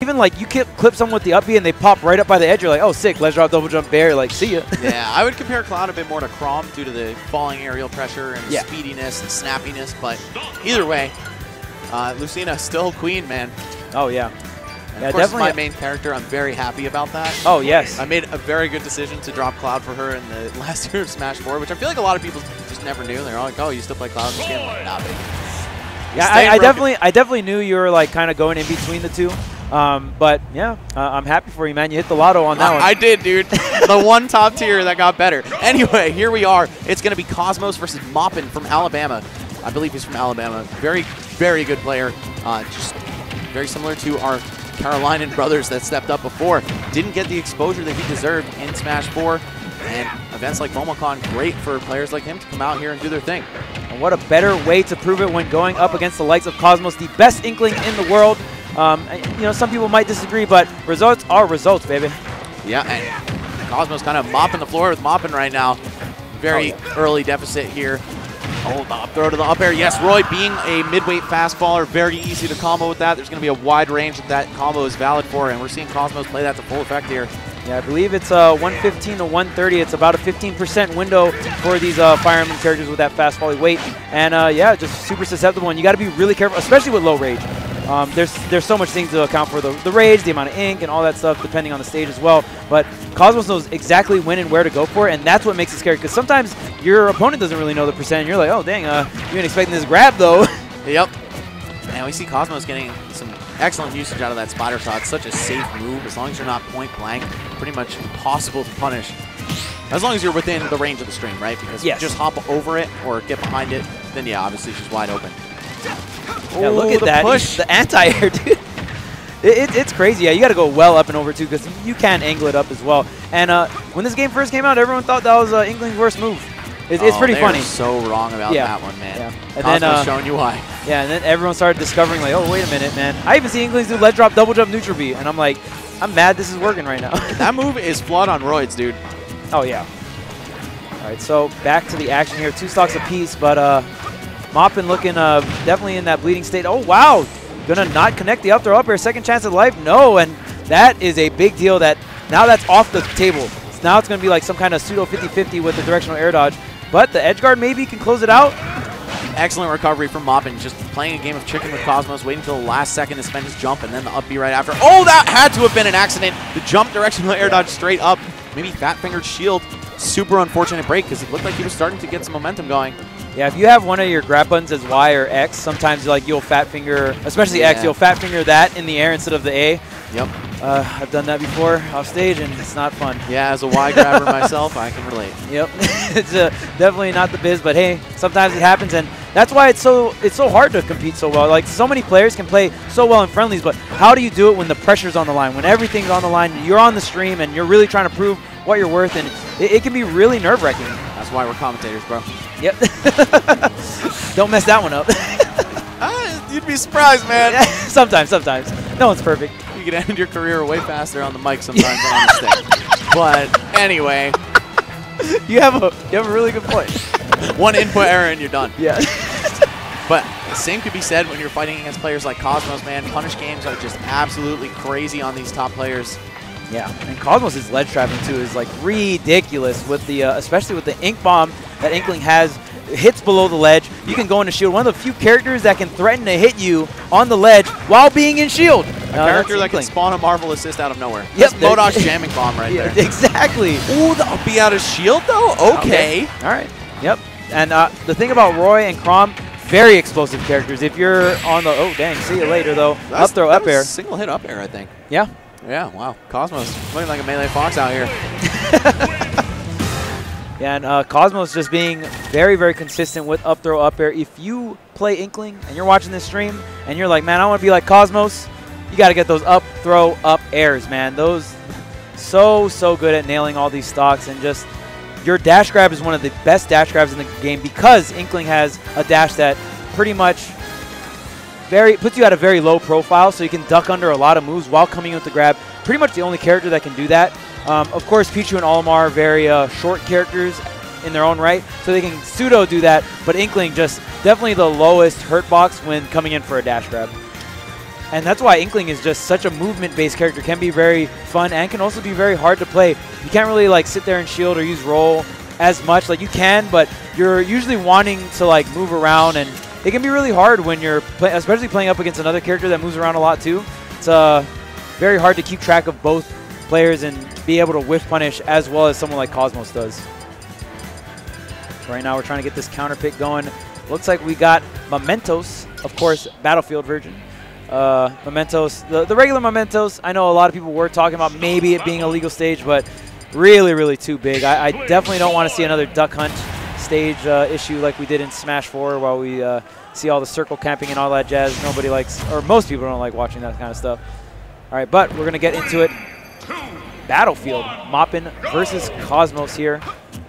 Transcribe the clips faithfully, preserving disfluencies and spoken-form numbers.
even like you clip, clip someone with the up B and they pop right up by the edge, you're like, oh, sick, ledge drop, double jump, bair, like, see ya. Yeah, I would compare Cloud a bit more to Chrom due to the falling aerial pressure and yeah. speediness and snappiness, but either way, uh, Lucina still queen, man. Oh, yeah. And yeah, of course, definitely. my main character, I'm very happy about that. Oh, yes. I made a very good decision to drop Cloud for her in the last year of Smash four, which I feel like a lot of people just never knew. They're all like, oh, you still play Cloud in this game? I'm like, nah, baby. Yeah, I, I definitely I definitely knew you were like kind of going in between the two. Um, but yeah, uh, I'm happy for you, man. You hit the lotto on that I, one. I did, dude. The one top tier that got better. Anyway, here we are. It's going to be Cosmos versus Mopn from Alabama. I believe he's from Alabama. Very, very good player. Uh, just very similar to our Carolinian brothers that stepped up before. Didn't get the exposure that he deserved in Smash four. And events like Momocon, great for players like him to come out here and do their thing. And what a better way to prove it when going up against the likes of Cosmos, the best Inkling in the world. Um, you know, some people might disagree, but results are results, baby. Yeah, and Cosmos kind of mopping the floor with Mopn right now. Very oh, yeah. early deficit here. Oh, the up throw to the up air. Yes, Roy being a mid-weight fastballer, very easy to combo with that. There's going to be a wide range that that combo is valid for, and we're seeing Cosmos play that to full effect here. Yeah, I believe it's uh, one fifteen to one thirty. It's about a fifteen percent window for these uh, Fire Emblem characters with that fast volley weight. And uh, yeah, just super susceptible. And you got to be really careful, especially with low rage. Um, there's there's so much things to account for, the, the rage, the amount of ink, and all that stuff, depending on the stage as well. But Cosmos knows exactly when and where to go for it, and that's what makes it scary. Because sometimes your opponent doesn't really know the percent, and you're like, oh, dang, uh, you ain't expecting this grab, though. Yep. And we see Cosmos getting some excellent usage out of that spider shot. It's such a safe move. As long as you're not point blank, pretty much impossible to punish. As long as you're within the range of the stream, right? Because yes. if you just hop over it or get behind it, then yeah, obviously she's wide open. Yeah, look at the that. push. The anti-air, dude. It, it, it's crazy. Yeah, you got to go well up and over, too, because you can angle it up as well. And uh, when this game first came out, everyone thought that was uh, Inkling's worst move. It's, oh, it's pretty they funny. Are so wrong about yeah. that one, man. Yeah. And Cosmos then uh, showing you why. Yeah, and then everyone started discovering, like, oh, wait a minute, man. I even see Inklings do ledge drop, double jump, neutral B. And I'm like, I'm mad this is working right now. That move is flawed on roids, dude. Oh, yeah. All right, so back to the action here. Two stocks apiece, but uh, Mopn looking uh, definitely in that bleeding state. Oh, wow. Gonna not connect the up throw up air. Second chance at life? No, and that is a big deal that now that's off the table. So now it's gonna be like some kind of pseudo fifty fifty with the directional air dodge. But the edge guard maybe can close it out. Excellent recovery from Mopn, just playing a game of chicken with Cosmos, waiting until the last second to spend his jump, and then the up B right after. Oh, that had to have been an accident. The jump directional air dodge straight up. Maybe fat-fingered shield. Super unfortunate break because it looked like he was starting to get some momentum going. Yeah, if you have one of your grab buttons as Y or X, sometimes like you'll fat finger, especially yeah. X, you'll fat finger that in the air instead of the A. Yep. Uh, I've done that before off stage, and it's not fun. Yeah, as a Y grabber myself, I can relate. Yep. It's uh, definitely not the biz, but hey, sometimes it happens, and that's why it's so it's so hard to compete so well. Like, so many players can play so well in friendlies, but how do you do it when the pressure's on the line, when everything's on the line, you're on the stream, and you're really trying to prove what you're worth, and it, it can be really nerve-wracking. That's why we're commentators, bro. Yep. Don't mess that one up. uh, you'd be surprised, man. sometimes, sometimes. No one's perfect. You could end your career way faster on the mic sometimes than on the stage. But anyway. You have a you have a really good point. One input error and you're done. Yeah. But the same could be said when you're fighting against players like Cosmos, man. Punish games are just absolutely crazy on these top players. Yeah, and Cosmos' ledge trapping too is like ridiculous with the, uh, especially with the ink bomb that Inkling has. Hits below the ledge. You can go into shield. One of the few characters that can threaten to hit you on the ledge while being in shield. A uh, character that can spawn a Marvel assist out of nowhere. Yep. That's Modosh jamming bomb right yeah, there. Exactly. Ooh, that'll be out of shield though? Okay. okay. All right. Yep. And uh, the thing about Roy and Chrom, very explosive characters. If you're on the, oh dang, see you later though. That's, up throw, up air. Single hit up air, I think. Yeah. Yeah, wow. Cosmos looking like a melee fox out here. Yeah, and uh, Cosmos just being very, very consistent with up throw, up air. If you play Inkling and you're watching this stream and you're like, man, I want to be like Cosmos, you got to get those up throw, up airs, man. Those so, so good at nailing all these stocks, and just your dash grab is one of the best dash grabs in the game because Inkling has a dash that pretty much very puts you at a very low profile, so you can duck under a lot of moves while coming in with the grab. Pretty much the only character that can do that. Um, of course, Pichu and Olimar are very uh, short characters in their own right, so they can pseudo do that, but Inkling just definitely the lowest hurt box when coming in for a dash grab. And that's why Inkling is just such a movement-based character. Can be very fun and can also be very hard to play. You can't really like sit there and shield or use roll as much. Like you can, but you're usually wanting to like move around, and it can be really hard when you're play especially playing up against another character that moves around a lot too. It's uh, very hard to keep track of both players and be able to whiff punish as well as someone like Cosmos does. Right now we're trying to get this counter pick going. Looks like we got Mementos, of course, Battlefield version. Uh, Mementos, the, the regular Mementos, I know a lot of people were talking about maybe it being a legal stage, but really, really too big. I, I definitely don't want to see another Duck Hunt stage uh, issue like we did in Smash four while we uh, see all the circle camping and all that jazz. Nobody likes, or most people don't like watching that kind of stuff. All right, but we're going to get into it. Battlefield, Mopn versus Cosmos here.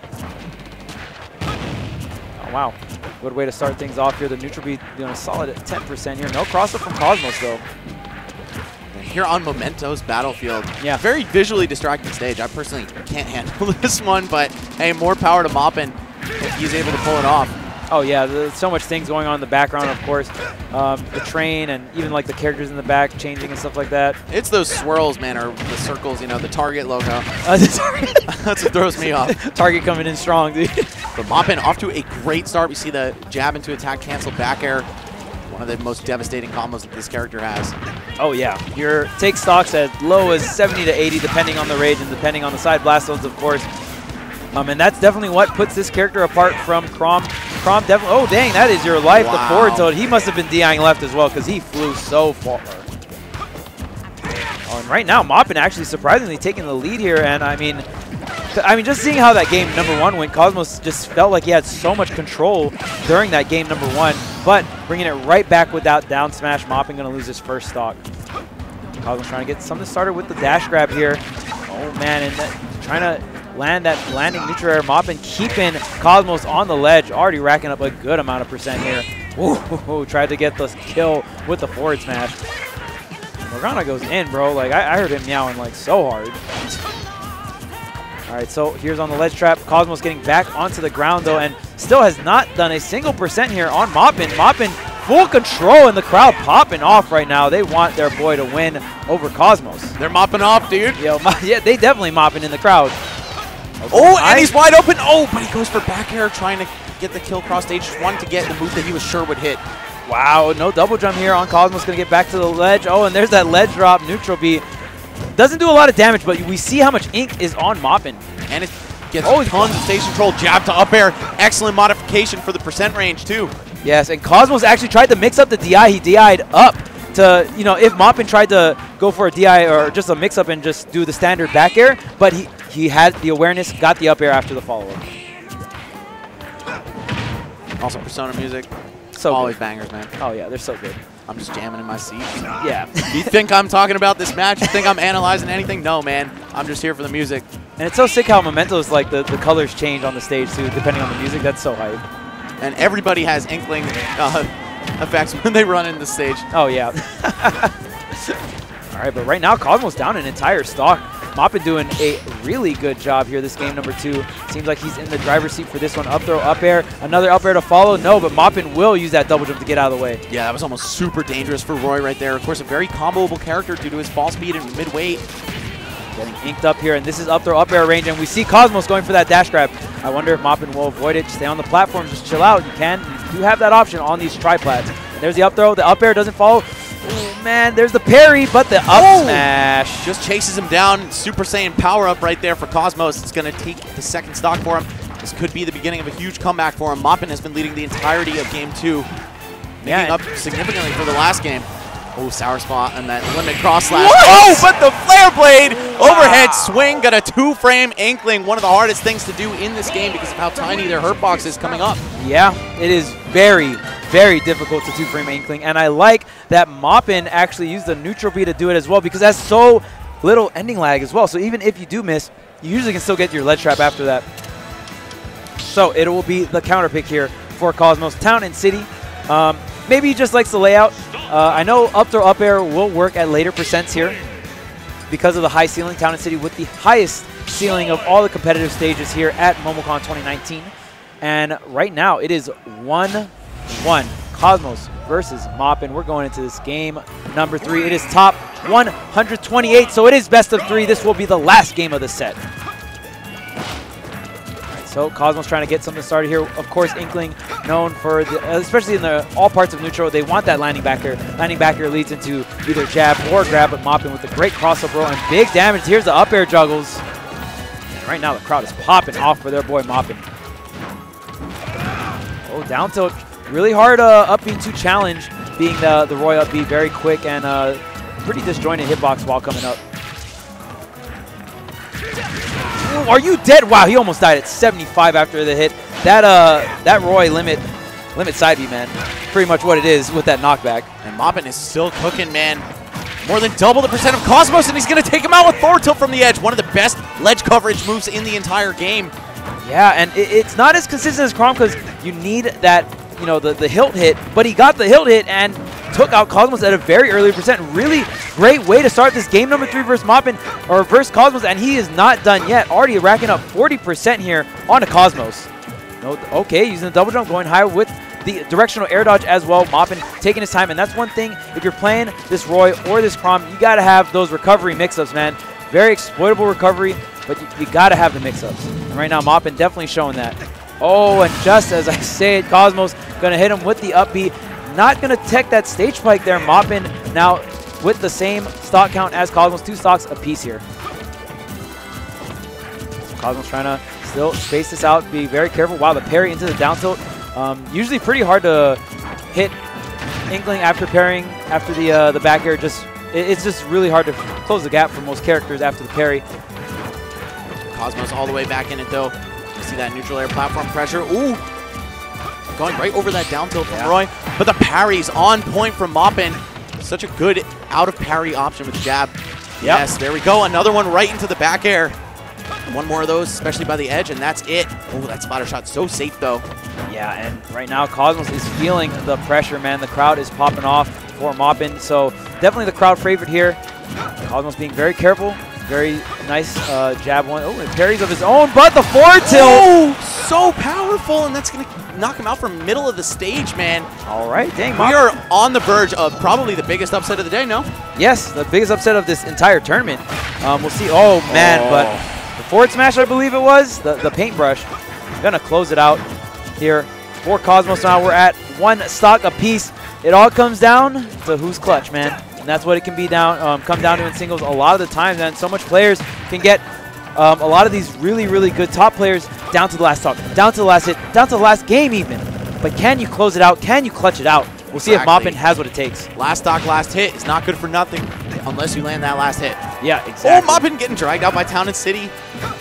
Oh, wow. Good way to start things off here. The neutral beat doing a solid at ten percent here. No crossover from Cosmos, though. Here on Mementos Battlefield. Yeah. Very visually distracting stage. I personally can't handle this one, but hey, more power to Mopn if he's able to pull it off. Oh, yeah. There's so much things going on in the background, of course. Um, the train and even like the characters in the back changing and stuff like that. It's those swirls, man, or the circles, you know, the Target logo. Uh, the target. That's what throws me off. Target coming in strong, dude. But Mopn off to a great start. We see the jab into attack, cancel back air. One of the most devastating combos that this character has. Oh, yeah. Your take stocks as low as seventy to eighty, depending on the rage and depending on the side blast zones, of course. Um, and that's definitely what puts this character apart from Chrom. Chrom definitely. Oh, dang, that is your life. Wow. The forward tilt. He must have been D I-ing left as well because he flew so far. Oh, and right now, Mopn actually surprisingly taking the lead here. And I mean, I mean, just seeing how that game number one went, Cosmos just felt like he had so much control during that game number one. But bringing it right back with that down smash, Mopn going to lose his first stock. Cosmos trying to get something started with the dash grab here. Oh, man, and that, trying to land that landing neutral air. Mopn keeping Cosmos on the ledge, already racking up a good amount of percent here. Ooh, tried to get the kill with the forward smash. Morgana goes in, bro. Like, I, I heard him meowing like so hard. All right, so here's on the ledge trap. Cosmos getting back onto the ground, though, and still has not done a single percent here on Mopn. Mopn full control, and the crowd popping off right now. They want their boy to win over Cosmos. They're mopping off, dude. Yo, yeah, they definitely mopping in the crowd. Okay. Oh, and he's wide open. Oh, but he goes for back air, trying to get the kill cross stage. Just wanted to get the move that he was sure would hit. Wow, no double jump here on Cosmos. Going to get back to the ledge. Oh, and there's that ledge drop. Neutral B. Doesn't do a lot of damage, but we see how much ink is on Mopn. And it gets oh, tons of stage control. Jab to up air. Excellent modification for the percent range, too. Yes, and Cosmos actually tried to mix up the D I. He D I'd up to, you know, if Mopn tried to go for a D I or just a mix-up and just do the standard back air, but he, he had the awareness, got the up air after the follow-up. Also, Persona music. So always good. Bangers, man. Oh, yeah, they're so good. I'm just jamming in my seat. Yeah. You think I'm talking about this match? You think I'm analyzing anything? No, man. I'm just here for the music. And it's so sick how Mementos, like, the, the colors change on the stage, too, depending on the music. That's so hype. And everybody has Inkling uh, effects when they run in the stage. Oh, yeah. All right, but right now, Cosmos down an entire stock. Mopn doing a really good job here this game number two. Seems like he's in the driver's seat for this one. Up throw, up air, another up air to follow. No, but Mopn will use that double jump to get out of the way. Yeah, that was almost super dangerous for Roy right there. Of course, a very comboable character due to his fall speed and mid-weight. Getting inked up here, and this is up throw, up air range, and we see Cosmos going for that dash grab. I wonder if Mopn will avoid it. Stay on the platform, just chill out. You can, you do have that option on these triplats. And there's the up throw, the up air doesn't follow. Oh, man, there's the parry, but the up oh! smash. Just chases him down. Super Saiyan power-up right there for Cosmos. It's going to take the second stock for him. This could be the beginning of a huge comeback for him. Mopn has been leading the entirety of game two, making yeah. up significantly for the last game. Oh, sour spot and that limit cross slash. Oh, but the flare blade wow. overhead swing got a two-frame Inkling. One of the hardest things to do in this game because of how tiny their hurt box is coming up. Yeah, it is very, very difficult to two-frame Inkling, and I like that Mopn actually used the neutral B to do it as well because that's so little ending lag as well. So even if you do miss, you usually can still get your ledge trap after that. So it will be the counter pick here for Cosmos. Town and City. Um, maybe he just likes the layout. Uh, I know up throw up air will work at later percents here because of the high ceiling. Town and City with the highest ceiling of all the competitive stages here at Momocon twenty nineteen. And right now it is one one. Cosmos versus Mopn. We're going into this game number three. It is top one hundred twenty-eight, so it is best of three. This will be the last game of the set. So Cosmos trying to get something started here. Of course, Inkling known for, the, especially in the all parts of neutral, they want that landing backer. Landing backer leads into either jab or grab, but Mopn with a great cross-up roll and big damage. Here's the up air juggles. And right now the crowd is popping off for their boy Mopn. Oh, down tilt. Really hard uh, up B to challenge, being the, the Roy up B, very quick and uh, pretty disjointed hitbox while coming up. Ooh, are you dead? Wow, he almost died at seventy-five after the hit. That uh, that Roy limit limit side B, man. Pretty much what it is with that knockback. And Mopn is still cooking, man. More than double the percent of Cosmos, and he's going to take him out with forward tilt from the edge. One of the best ledge coverage moves in the entire game. Yeah, and it, it's not as consistent as Crom because you need that, you know, the, the hilt hit, but he got the hilt hit and took out Cosmos at a very early percent. Really great way to start this game number three versus Mopn, or versus Cosmos, and he is not done yet. Already racking up forty percent here onto Cosmos. No, okay, using the double jump, going high with the directional air dodge as well. Mopn taking his time, and that's one thing. If you're playing this Roy or this Crom, you got to have those recovery mix-ups, man. Very exploitable recovery, but you, you got to have the mix-ups. And right now, Mopn definitely showing that. Oh, and just as I say it, Cosmos going to hit him with the up B. Not going to tech that stage spike there. Mopn now with the same stock count as Cosmos, two stocks apiece here. So Cosmos trying to still space this out, be very careful. Wow, the parry into the down tilt. Um, usually pretty hard to hit Inkling after parrying, after the uh, the back air. Just it, it's just really hard to close the gap for most characters after the parry. Cosmos all the way back in it though. You see that neutral air platform pressure. Ooh. Going right over that down tilt from yeah. Roy. But the parry's on point from Mopn. Such a good out of parry option with the jab. Yep. Yes, there we go. Another one right into the back air. One more of those, especially by the edge, and that's it. Oh, that splatter shot so safe though. Yeah, and right now Cosmos is feeling the pressure, man. The crowd is popping off for Mopn, so definitely the crowd favorite here. Cosmos being very careful. Very nice uh, jab one. Oh, and parries of his own, but the forward tilt. Oh, so powerful, and that's going to knock him out from middle of the stage, man. All right, dang. We are on the verge of probably the biggest upset of the day, no? Yes, the biggest upset of this entire tournament. Um, we'll see. Oh, man, oh. but the forward smash, I believe it was, the, the paintbrush. Going to close it out here for Cosmos. Now we're at one stock apiece. It all comes down to who's clutch, man. And that's what it can be down, um, come down to in singles a lot of the time, man. So much players can get um, a lot of these really, really good top players down to the last stock, down to the last hit, down to the last game even. But can you close it out? Can you clutch it out? We'll exactly. see if Mopn has what it takes. Last stock, last hit is not good for nothing unless you land that last hit. Yeah, exactly. Oh, Mopn getting dragged out by Town and City.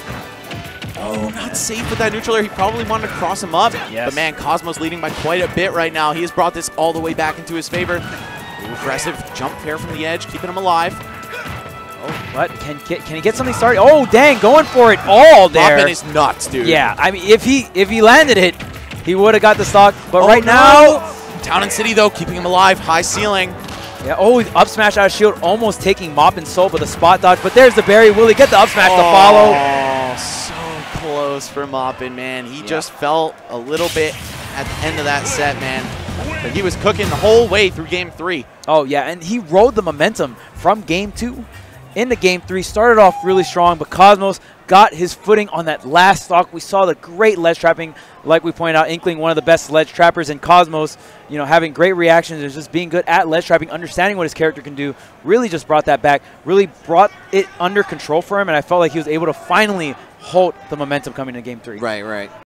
Oh, not safe with that neutral air. He probably wanted to cross him up. Yes. But man, Cosmos leading by quite a bit right now. He has brought this all the way back into his favor. Aggressive jump fair from the edge, keeping him alive. Oh, but can get, can he get something started? Oh, dang, going for it all there. Mopn is nuts, dude. Yeah, I mean, if he if he landed it, he would have got the stock. But oh, right no. now, Town and City though, keeping him alive, high ceiling. Yeah. Oh, up smash out of shield, almost taking Mopn's soul, but the spot dodge. But there's the berry. Will he get the up smash oh, to follow? Oh, so close for Mopn, man. He yeah. just felt a little bit at the end of that set, man. But he was cooking the whole way through game three. Oh, yeah, and he rode the momentum from game two into game three. Started off really strong, but Cosmos got his footing on that last stock. We saw the great ledge trapping, like we pointed out. Inkling, one of the best ledge trappers, and Cosmos, you know, having great reactions and just being good at ledge trapping, understanding what his character can do, really just brought that back, really brought it under control for him, and I felt like he was able to finally halt the momentum coming into game three. Right, right.